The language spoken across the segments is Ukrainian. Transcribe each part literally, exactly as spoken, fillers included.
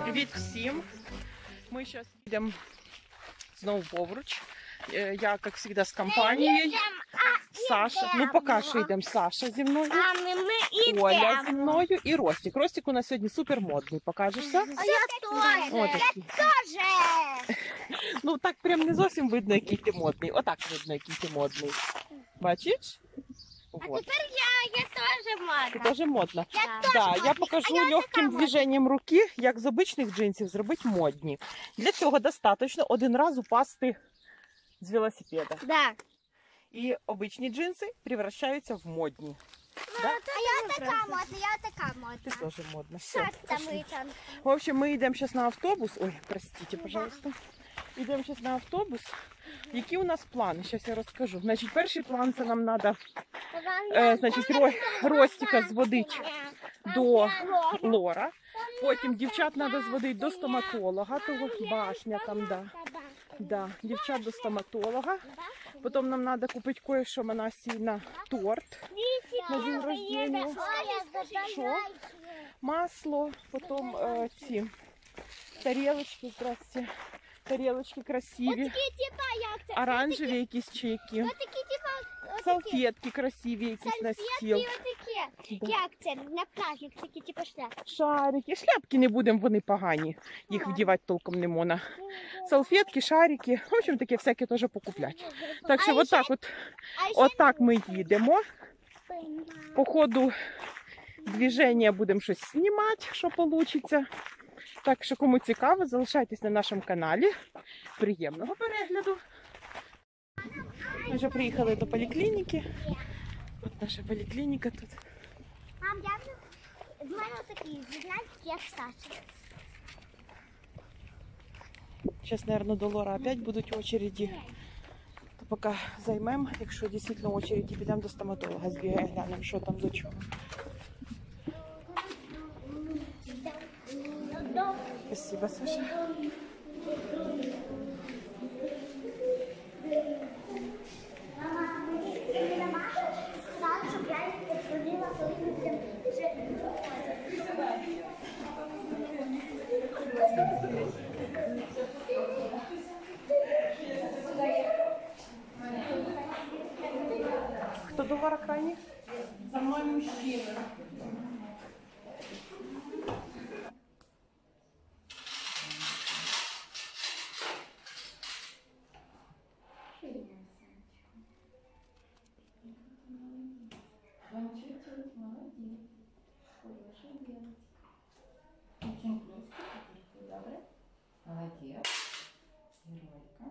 Привіт всім! Ми зараз йдемо знову поруч. Я, як завжди, з компанією. Саша, ну поки що йдемо Саша зі мною, Оля зі мною і Ростик. Ростик у нас сьогодні супер модний. Покажешся? А я теж. Я теж. Ну так прям не зовсім видно, який ти модний. Отак видно, який ти модний. Бачиш? А Вот. тепер я, я теж модна. Ти теж модна. Я Да, теж я модна. покажу А я легким така движенням руки, як з обичних джинсів зробити модні. Для цього достатньо один раз упасти з велосипеда. Да. І обичні джинси превращаються в модні. Да? А я така модна, я така модна. Ти теж модна. Що Все, там пошли. і там? В общем, мы идем сейчас на автобус. Ой, простите, пожалуйста. Идем сейчас на автобус. Які у нас плани? Сейчас я розкажу. Значить, перший план, це нам треба, е, значить, Ро- Ростика зводити до Лора. Потім дівчат треба зводити до стоматолога, того башня там, да. Да, дівчат до стоматолога. Потім нам треба купити кое-що Манасі на торт на день рождения. Що? Масло, потім е, ці тарелочки, здрасте, тарелочки красиві, Такі, типа, як це? оранжеві якісь чайки, Ось такі, типа, ось такі. салфетки красиві якісь на стіл, Салфетки отакі. Да. Як це? На пляжі, такі, типа, шляпки. шарики, шляпки не будемо, вони погані, їх вдівати толком не можна. Салфетки, шарики, в общем, таке всяке теж покупляти. Так що А от ще- так от, А ще от так ми їдемо. По ходу движення будемо щось знімати, що вийде. Так що, кому цікаво, залишайтесь на нашому каналі. Приємного перегляду. Ми вже приїхали до поліклініки. От наша поліклініка тут. Мам, я вже... В мене такі, знаєте, як Саша. Зараз, мабуть, до Лора опять будуть очереді. То поки займемо, якщо дійсно очереді, підемо до стоматолога, збігаємо, глянемо, що там до чого. Спасибо, Саша. Сказала, щоб я їх відповіла, коли ми будемо Хто до Лора крайній? За мною мужчина. Молодец. Хорошая девочка. Очень близко. Добре. Молодец. Геройка.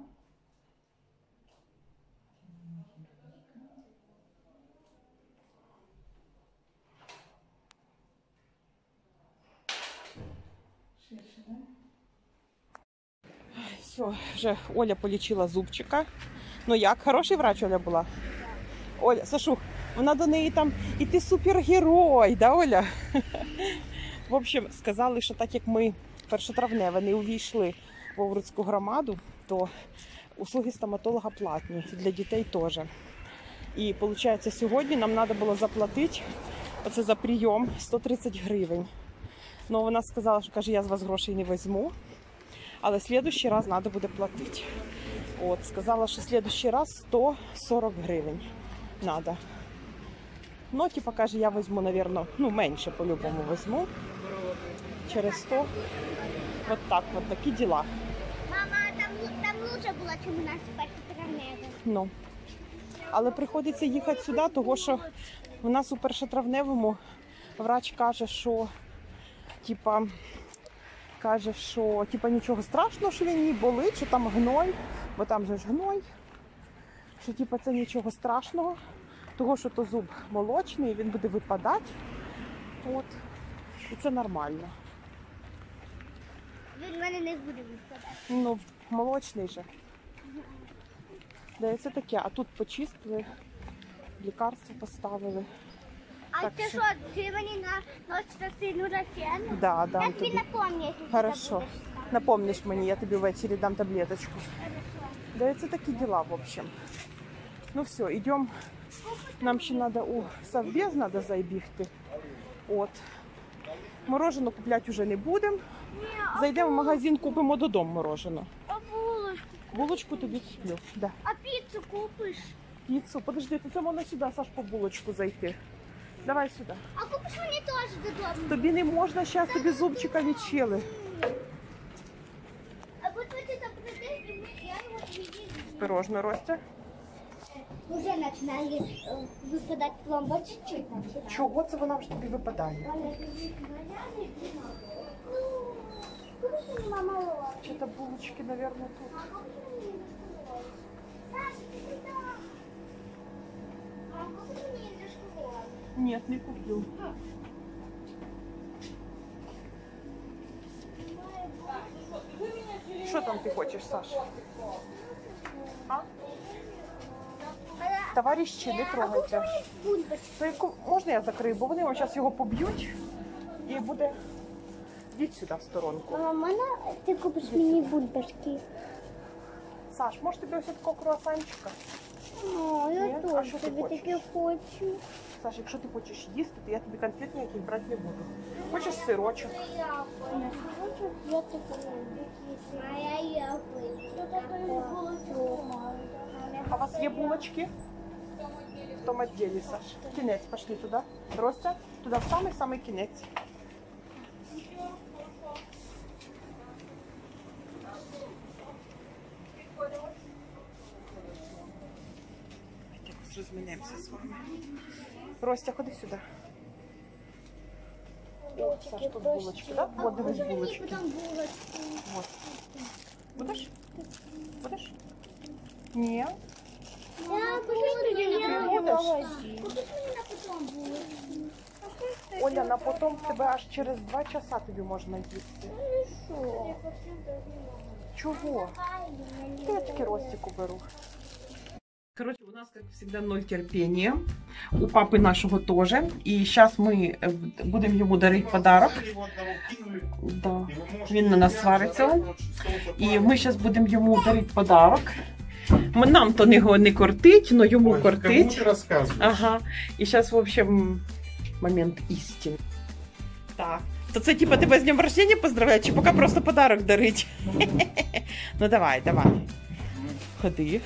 Ширше, да? Все, вже Оля полічила зубчика. Ну як, хороший врач Оля була? Оля, Сашу, вона до неї там, і ти супергерой, да, Оля? В общем, сказали, що так як ми першотравнево не увійшли в Овруцьку громаду, то услуги стоматолога платні, для дітей теж. І виходить, сьогодні нам треба було заплатити оце за прийом сто тридцять гривень. Ну, вона сказала, що каже, я з вас грошей не візьму, але в наступний раз треба буде платити. От, сказала, що в наступний раз сто сорок гривень треба. Ну, типа, каже, я візьму, мабуть, ну, менше по-любому візьму. Через сто. От так, от такі діла. Мама, там, там лучше було, чим у нас першотравневе. Ну. Але приходиться їхати сюди, тому що у нас у першотравневому врач каже, що типа, каже, що типа, нічого страшного, що він їй болить, що там гной, бо там же ж гной, що типа, це нічого страшного, того, що то зуб молочний, він буде випадати. От. І це нормально. Він в мене не буде виходити. Ну, молочний же. Да, і це таке. А тут почистили, лікарство поставили. А Так ти що- що, ти мені на ночь часи нурофен? Да, дам Я тобі тобі. напомню, якщо ти Хорошо. забудеш. Напомниш мені, я тобі ввечері дам таблеточку. Да, і це такі діла, в общем. Ну все, йдемо. Нам ще треба у совбез треба забігти. От. Мороженое купляти вже не будемо. Зайдемо в магазин, купимо додому мороженое. А булочку? Булочку тобі куплю. Да. А піцу купиш? Піцу. Подожди, то це можна сюди, Саш, по булочку зайти. Давай сюди. А купиш мені теж додому? Тобі не можна, зараз тобі зубчика відчили. А от ти там прийди, і ми- я його відвіду. Пирожне Ростя. Уже починає е, випадати пломба чуть-чуть. Чого це вона вже тобі випадає? Ну, мама лова. Чи-то булочки, мабуть, тут. Саша, ти куди? А купи мені іграшку? Ні, не куплю. Що там ти хочеш, Саша? А? Товариші, не трогайте. Бульбочку. То яку... Можна я закрию, бо вони вам зараз його поб'ють і буде... Йдіть сюди в сторонку. А мене ти купиш мені бульбашки. Саш, може тобі ось такого круасанчика? О, Ні? я А теж що ти тобі хочеш? таке хочу. Саш, якщо ти хочеш їсти, то я тобі конфет ніяких брати не буду. Хочеш сирочок? Я таке. А я яблуко. А у вас є булочки? В тому відділі, Саш. Кінець, пішли туди. Ростя, туди в самий-самий кінець. Якось розмінемося з вами. Ростя, ходи сюди. О, Саш, тут булочки, так? Вот, дивись, Мені булочки. потім булочки. Вот. Будеш? Будеш? Ні. Я буду не на будеш? Купиш мені на потім булочки. Оля, на потом в тебе аж через два часа тобі можна їсти. Що? Чого? Та я таки Ростику беру. Короче, у нас, как всегда, ноль терпения. У папы нашего тоже. И сейчас мы э, будем ему дарить подарок. Да. Він на нас свариться. І ми зараз будемо йому дарити подарок. Ми- Нам то не, не кортить, але йому Ой, кому кортить. ты рассказываешь? Ага. І зараз, в общем, момент істини. Так. То це типа тебе з днем рождения поздравляють, чи поки просто подарок дарить? Ну давай, давай. Ходи.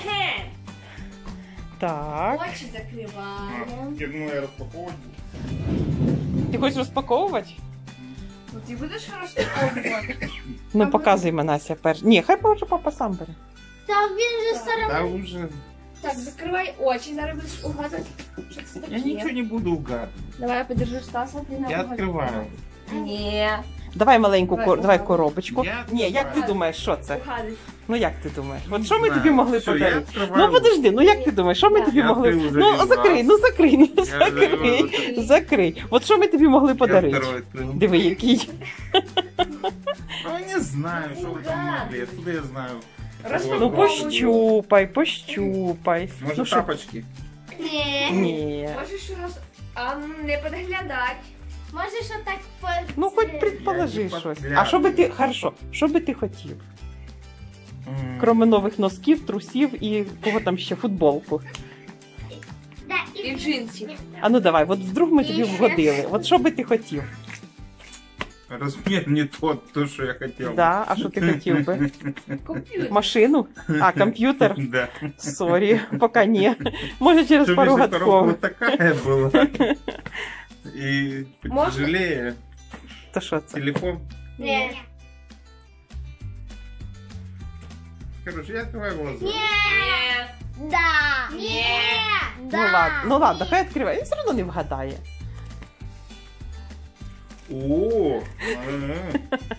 Так. Очі закриваємо. А, ну я распаковывать. Ти хочеш розпаковувати? Ну, ти будеш розпаковувати? Ну, показуй Манася перш. Ні, хай може папа сам бере. Та він же старий. Да уже. Так, закривай очі, зараз будеш угадувати, що це таке. Я ничего не буду угадывать. Давай я подержу Стаса, ти не Я угадуй. открываю. Ні. Давай маленьку Давай, кор... давай угадуй. коробочку. Я Ні, як ти відкриваю. думаєш, що це? Угадуй. Ну як ти думаєш? От Не що ми знаю. тобі могли Всё, я подарити? открываю. Ну подожди, ну як ти думаєш, що ми Так. тобі Я могли? открыл уже Ну один закрий, раз. ну закрий, ну Я закрий. закрыл. Закрий. От що ми тобі могли Я подарити? второй открыл. Диви, який. Ну, не знаю, что вы там могли. Откуда я знаю? Распаковывай. Ну пощупай, пощупай. Может, Ну що? тапочки? Ні. Ні. Можеш роз... А не подглядати. Можеш отак по... Ну хоч Я предположи не щось. подглядаю. А що би ти, хорошо, що би ти хотів? М. Кроме нових носків, трусів і кого там ще, футболку. Да, І джинсів. А ну давай, от вдруг ми тобі І ще. вгодили. От що би ти хотів? Размер не тот, то, что я хотел. Да, а що ти хотів би? Комп'ютер. Машину? А, комп'ютер? Да. Сорі, поки ні. Може через Чтобы пару если коробка годков. вот такая была. И потяжелее. То що це? Телефон. Ні. Короче, я открываю глаза. Ні. Ні. Да. Ні. Ні. Ну ладно, ну ладно, хай відкриває. Він все одно не вгадає. О, ага.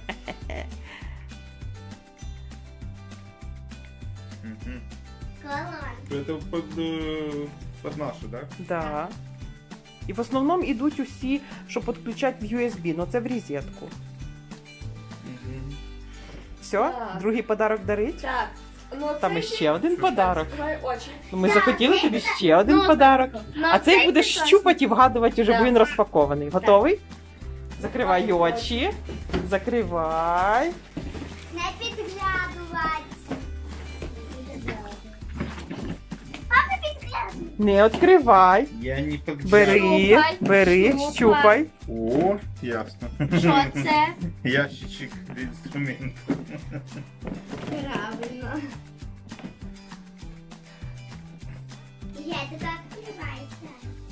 Мгм. Клас. Это под, э, под наши, да? Да. І в основному йдуть усі, що підключать в ю ес бі, ну це в розетку. Мгм. Все, Так. другий подарок дарить. Так. Ну, Там це іще один подарок. Закривай очі. Ну, Ми Так, захотіли це- тобі ще один ну, подарок. Ну, А цей це будеш прекрасно. щупати і вгадувати, уже, бо Так. він розпакований. Готовий? Закривай Закривай очі. Закривай. Не підглядувати. Папа підглядує. Не відкривай. Я не подглядываю. Бери, Щупай, бери, щупай. щупай. О, ясно. Що це? Ящичек для инструментов. Правильно. Я это так открывается.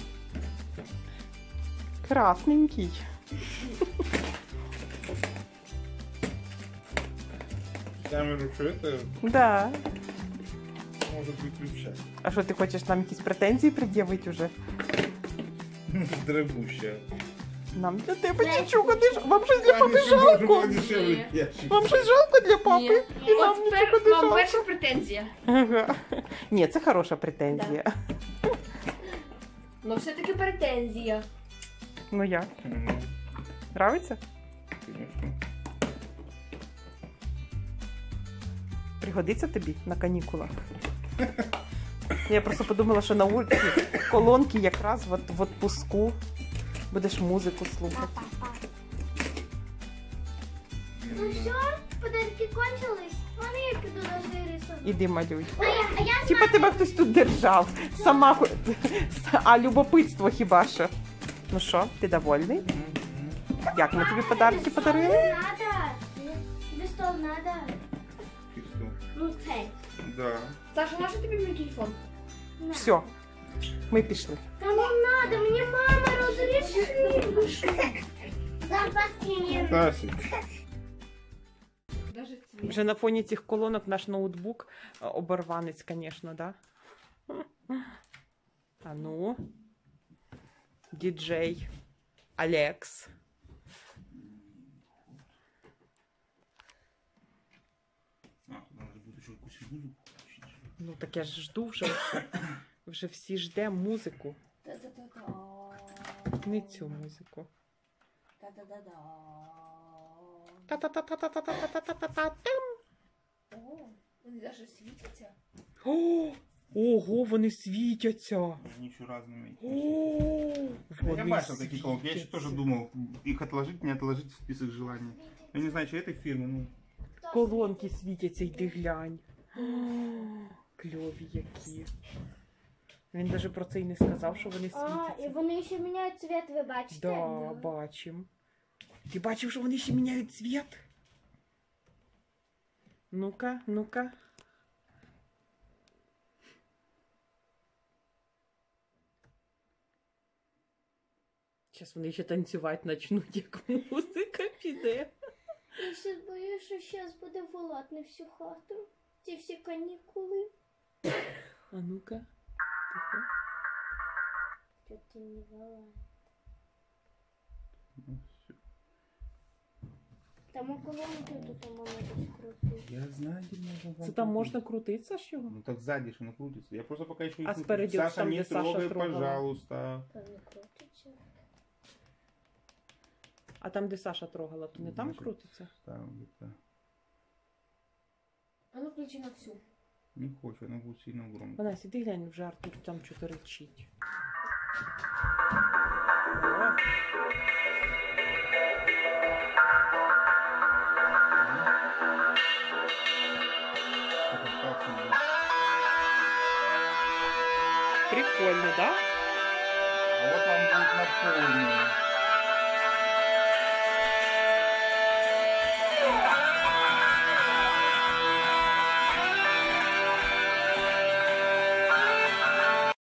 Красненький. Камеру что это Да. может выключать. А що, ти хочеш нам якісь претензії пред'явити уже? Дорогущая. Нам для тебе нічого не жалко. Вам щось для папи жалко? Было дешевле ящик. Вам щось жалко для папи? І нам От нічого тепер не вам жалко. перша претензія. Ага. Ні, це хороша претензія. Ну все-таки претензія. Ну як? Ну, Нравиться? конечно. Пригодиться тобі на канікулах? Я просто подумала, що на вулиці колонки якраз в, от- в отпуску будеш музику слухати. Папа. Ну все, подарки кончились. Вони я піду до Жирису. Іди малюй. А я, а я Типа тебе хтось тут держав. Сама хо- а любопитство хіба що. Ну що, ти довольний? Як ми тобі подарки подарили? Надо. Тебе стол надо. Чисто. Ну цей. Да. Саша, наш тобі мій телефон? На. Все, ми пішли. Та не надо, мені мама розрішила. Запасіння. Стасик. Даже цвіт. Вже на фоні цих колонок наш ноутбук е, оборванець, звісно, да? А ну. Діджей Алекс. А, надо будет еще какую-то музыку включить. Ну так я ж жду вже. Вже всі ждемо музику. Та-та-та-та. Не цю музику. Та-та-та-та. Та-та-та-та-та-та-та-та-та-та-там. О, вони даже світяться. О, ого, вони світяться. Они еще разными. О, Я вони бачил такие колонки. Я еще тоже світяться. думал, их отложить, не отложить в список желаний. Я не знаю, что этой фирмы, ну. Колонки світяться, йди глянь. О, кльові які. Він навіть про це і не сказав, що вони А, і світяться. вони ще міняють цвіт, ви бачите? Да, бачим. Ти бачив, що вони ще міняють цвіт? Ну-ка, ну-ка. Зараз вони ще танцювати почнуть, як музика піде. Я ще боюсь, що зараз буде волод на всю хату. Ці всі канікули. А ну-ка. Тихо. Що ти не волод? Ну, всё. Там у колонки тут там воно десь крутить. Я знаю, где можно. Це там можна крутитися ж його? Ну так сзади же оно крутится. Я просто пока еще А спереди Саша, там, не где Саша трогай, трогала. пожалуйста. Там не крутиться. А там, де Саша трогала, то не там Значит, крутиться? Там где-то. А ну включи на всю. Не хочу, оно будет сильно громко. Вона сиди глянь в жар, тут там що-то речить. Это классно будет. Прикольно, да? А вот вам будет наполнено.